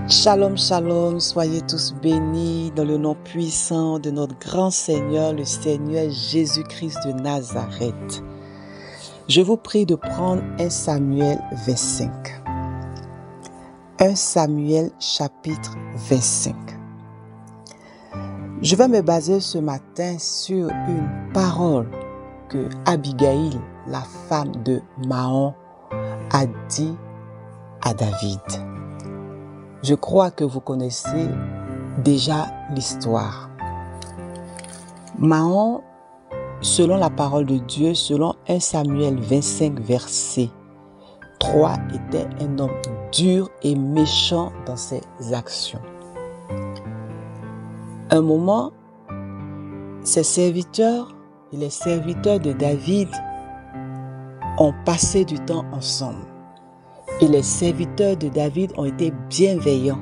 Shalom, shalom, soyez tous bénis dans le nom puissant de notre grand Seigneur, le Seigneur Jésus-Christ de Nazareth. Je vous prie de prendre 1 Samuel 25. 1 Samuel chapitre 25. Je vais me baser ce matin sur une parole que Abigail, la femme de Maon, a dit à David. Je crois que vous connaissez déjà l'histoire. Maon, selon la parole de Dieu, selon 1 Samuel 25, verset 3, était un homme dur et méchant dans ses actions. Un moment, ses serviteurs et les serviteurs de David ont passé du temps ensemble. Et les serviteurs de David ont été bienveillants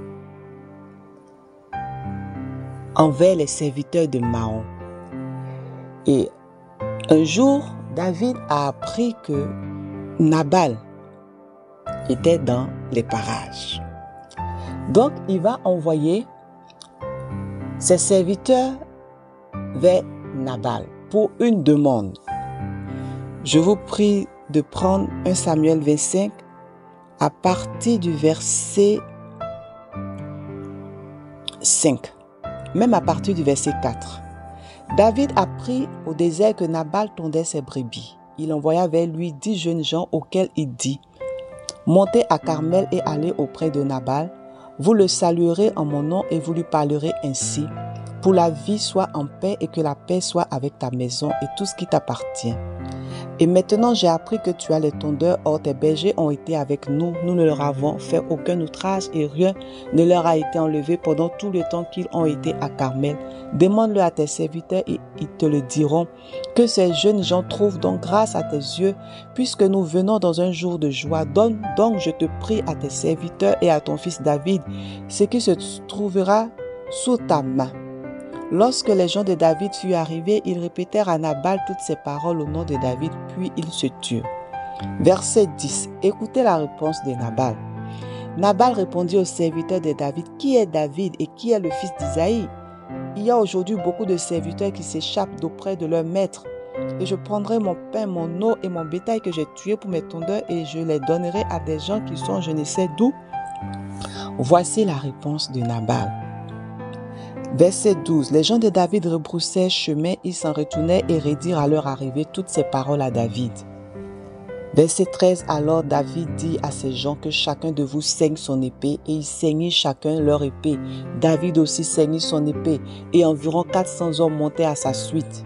envers les serviteurs de Maon. Et un jour, David a appris que Nabal était dans les parages. Donc, il va envoyer ses serviteurs vers Nabal pour une demande. Je vous prie de prendre 1 Samuel 25 à partir du verset 5, même à partir du verset 4. David apprit au désert que Nabal tondait ses brebis. Il envoya vers lui 10 jeunes gens auxquels il dit: Montez à Carmel et allez auprès de Nabal. Vous le saluerez en mon nom et vous lui parlerez ainsi: Pour la vie soit en paix et que la paix soit avec ta maison et tout ce qui t'appartient. Et maintenant, j'ai appris que tu as les tondeurs, or tes bergers ont été avec nous. Nous ne leur avons fait aucun outrage et rien ne leur a été enlevé pendant tout le temps qu'ils ont été à Carmel. Demande-le à tes serviteurs et ils te le diront. Que ces jeunes gens trouvent donc grâce à tes yeux, puisque nous venons dans un jour de joie. Donne donc, je te prie, à tes serviteurs et à ton fils David ce qui se trouvera sous ta main. Lorsque les gens de David furent arrivés, ils répétèrent à Nabal toutes ces paroles au nom de David, puis ils se turent. Verset 10. Écoutez la réponse de Nabal. Nabal répondit aux serviteurs de David: Qui est David et qui est le fils d'Isaïe? Il y a aujourd'hui beaucoup de serviteurs qui s'échappent d'auprès de leur maître. Et je prendrai mon pain, mon eau et mon bétail que j'ai tué pour mes tondeurs et je les donnerai à des gens qui sont je ne sais d'où. Voici la réponse de Nabal. Verset 12. Les gens de David rebroussèrent chemin, ils s'en retournèrent et redirent à leur arrivée toutes ces paroles à David. Verset 13. Alors David dit à ses gens que chacun de vous saigne son épée, et ils saignirent chacun leur épée. David aussi saignit son épée, et environ 400 hommes montaient à sa suite.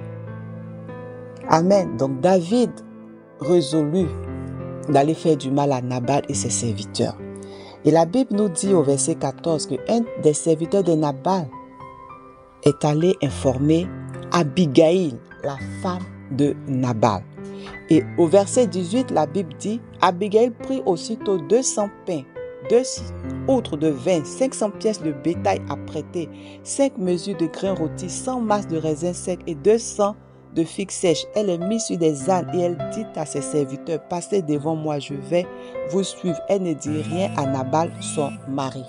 Amen. Donc David résolut d'aller faire du mal à Nabal et ses serviteurs. Et la Bible nous dit au verset 14 que un des serviteurs de Nabal est allé informer Abigail, la femme de Nabal. Et au verset 18, la Bible dit: Abigail prit aussitôt 200 pains, 2 outres de vin, 500 pièces de bétail à prêter, 5 mesures de grains rôtis, 100 masses de raisins secs et 200 de figues sèches. Elle les mit sur des ânes et elle dit à ses serviteurs: Passez devant moi, je vais vous suivre. Elle ne dit rien à Nabal, son mari.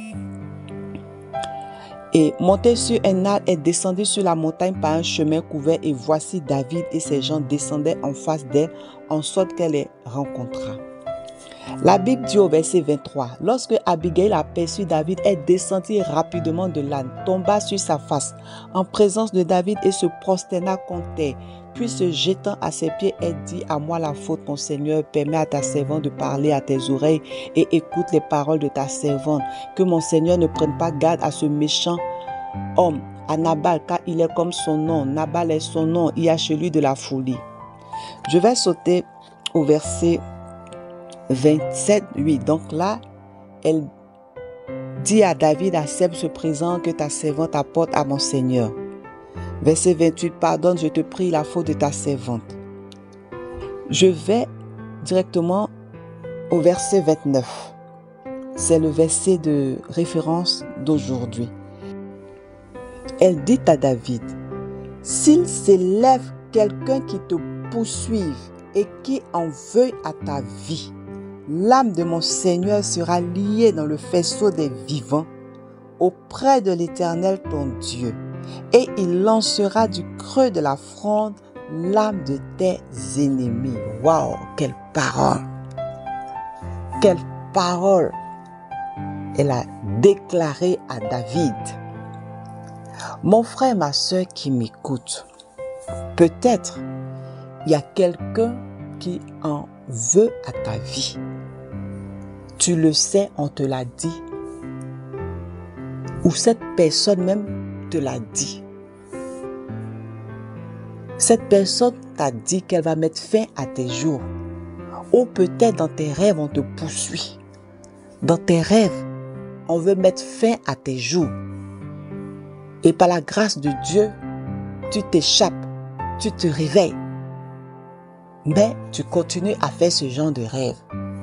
Et montée sur un âne, elle descendit sur la montagne par un chemin couvert, et voici David et ses gens descendaient en face d'elle, en sorte qu'elle les rencontra. La Bible dit au verset 23, lorsque Abigail aperçut David, elle descendit rapidement de l'âne, tomba sur sa face en présence de David et se prosterna contre terre. Puis se jetant à ses pieds, elle dit: À moi la faute, mon Seigneur, permets à ta servante de parler à tes oreilles et écoute les paroles de ta servante. Que mon Seigneur ne prenne pas garde à ce méchant homme, à Nabal, car il est comme son nom. Nabal est son nom, il y a chez lui de la folie. Je vais sauter au verset 27, 8. Donc là, elle dit à David: accepte ce présent que ta servante apporte à mon Seigneur. Verset 28, pardonne, je te prie, la faute de ta servante. Je vais directement au verset 29. C'est le verset de référence d'aujourd'hui. Elle dit à David: s'il s'élève quelqu'un qui te poursuive et qui en veuille à ta vie, l'âme de mon Seigneur sera liée dans le faisceau des vivants auprès de l'Éternel ton Dieu, et il lancera du creux de la fronde l'âme de tes ennemis. Waouh, quelle parole! Quelle parole elle a déclaré à David. Mon frère, ma soeur qui m'écoute, peut-être il y a quelqu'un qui en veut à ta vie. Tu le sais, on te l'a dit. Ou cette personne même te l'a dit. Cette personne t'a dit qu'elle va mettre fin à tes jours. Ou peut-être dans tes rêves, on te poursuit. Dans tes rêves, on veut mettre fin à tes jours. Et par la grâce de Dieu, tu t'échappes, tu te réveilles. Mais tu continues à faire ce genre de rêve.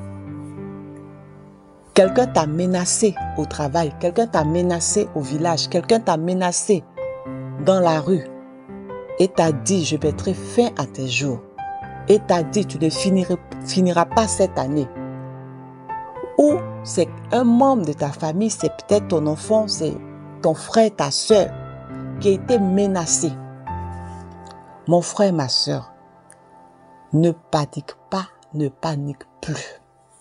Quelqu'un t'a menacé au travail, quelqu'un t'a menacé au village, quelqu'un t'a menacé dans la rue et t'a dit, je mettrai fin à tes jours. Et t'a dit, tu ne finiras pas cette année. Ou c'est un membre de ta famille, c'est peut-être ton enfant, c'est ton frère, ta soeur qui a été menacé. Mon frère, ma soeur, ne panique pas, ne panique plus.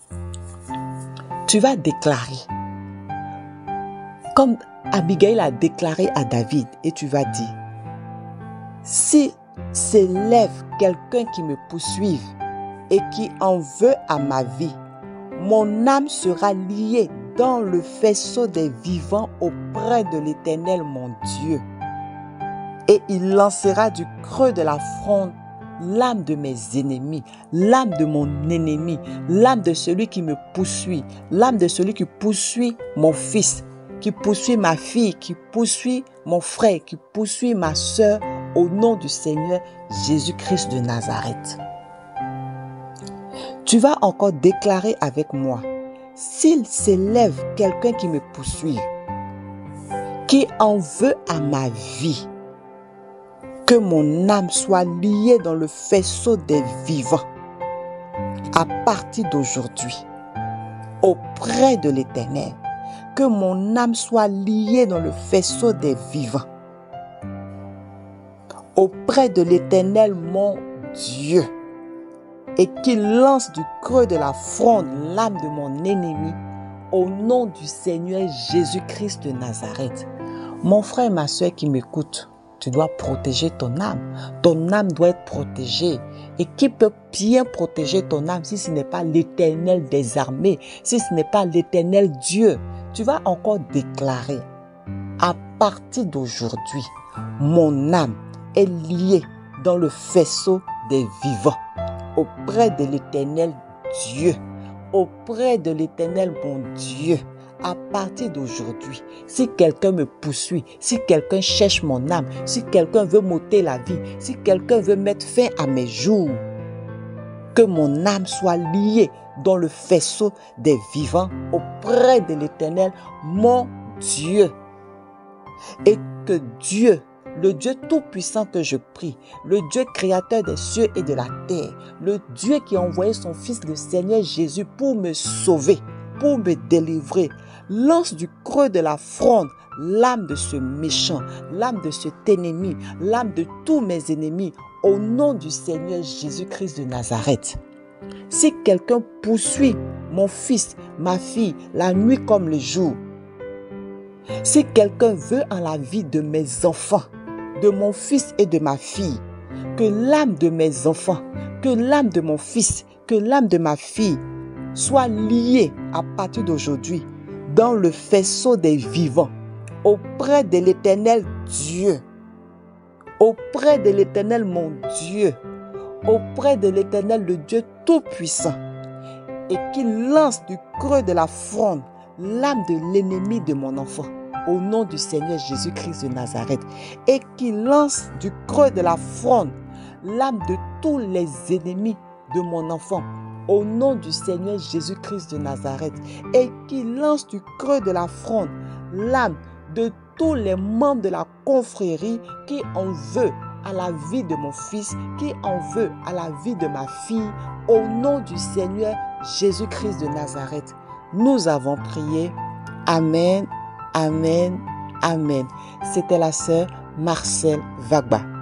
Tu vas déclarer, comme Abigail a déclaré à David, et tu vas dire, si s'élève quelqu'un qui me poursuive et qui en veut à ma vie, mon âme sera liée dans le faisceau des vivants auprès de l'Éternel mon Dieu. Et il lancera du creux de la fronde l'âme de mes ennemis, l'âme de mon ennemi, l'âme de celui qui me poursuit, l'âme de celui qui poursuit mon fils, qui poursuit ma fille, qui poursuit mon frère, qui poursuit ma soeur, au nom du Seigneur Jésus-Christ de Nazareth. Tu vas encore déclarer avec moi, s'il s'élève quelqu'un qui me poursuit, qui en veut à ma vie, que mon âme soit liée dans le faisceau des vivants à partir d'aujourd'hui, auprès de l'Éternel, que mon âme soit liée dans le faisceau des vivants, auprès de l'Éternel mon Dieu, et qu'il lance du creux de la fronde l'âme de mon ennemi, au nom du Seigneur Jésus-Christ de Nazareth. Mon frère, ma soeur qui m'écoute, tu dois protéger ton âme. Ton âme doit être protégée. Et qui peut bien protéger ton âme si ce n'est pas l'Éternel des armées, si ce n'est pas l'Éternel Dieu? Tu vas encore déclarer, à partir d'aujourd'hui, mon âme est liée dans le faisceau des vivants, auprès de l'Éternel Dieu, auprès de l'Éternel mon Dieu. À partir d'aujourd'hui, si quelqu'un me poursuit, si quelqu'un cherche mon âme, si quelqu'un veut m'ôter la vie, si quelqu'un veut mettre fin à mes jours, que mon âme soit liée dans le faisceau des vivants auprès de l'Éternel, mon Dieu. Et que Dieu, le Dieu tout-puissant que je prie, le Dieu créateur des cieux et de la terre, le Dieu qui a envoyé son Fils, le Seigneur Jésus, pour me sauver, pour me délivrer, lance du creux de la fronde l'âme de ce méchant, l'âme de cet ennemi, l'âme de tous mes ennemis, au nom du Seigneur Jésus-Christ de Nazareth. Si quelqu'un poursuit mon fils, ma fille, la nuit comme le jour, si quelqu'un veut en la vie de mes enfants, de mon fils et de ma fille, que l'âme de mes enfants, que l'âme de mon fils, que l'âme de ma fille soit liée à partir d'aujourd'hui dans le faisceau des vivants, auprès de l'Éternel Dieu, auprès de l'Éternel mon Dieu, auprès de l'Éternel le Dieu Tout-Puissant, et qu'il lance du creux de la fronde l'âme de l'ennemi de mon enfant, au nom du Seigneur Jésus-Christ de Nazareth, et qu'il lance du creux de la fronde l'âme de tous les ennemis de mon enfant, au nom du Seigneur Jésus-Christ de Nazareth, et qu'il lance du creux de la fronde l'âme de tous les membres de la confrérie qui en veut à la vie de mon fils, qui en veut à la vie de ma fille, au nom du Seigneur Jésus-Christ de Nazareth, nous avons prié. Amen, amen, amen. C'était la sœur Marcelle Vagba.